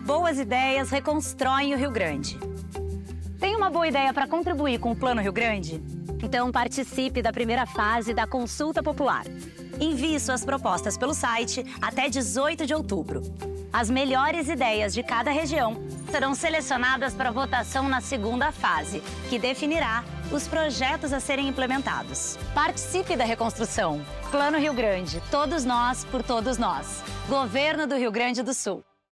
Boas ideias reconstroem o Rio Grande. Tem uma boa ideia para contribuir com o Plano Rio Grande? Então participe da primeira fase da Consulta Popular. Envie suas propostas pelo site até 18 de outubro. As melhores ideias de cada região serão selecionadas para votação na segunda fase, que definirá os projetos a serem implementados. Participe da reconstrução. Plano Rio Grande. Todos nós por todos nós. Governo do Rio Grande do Sul.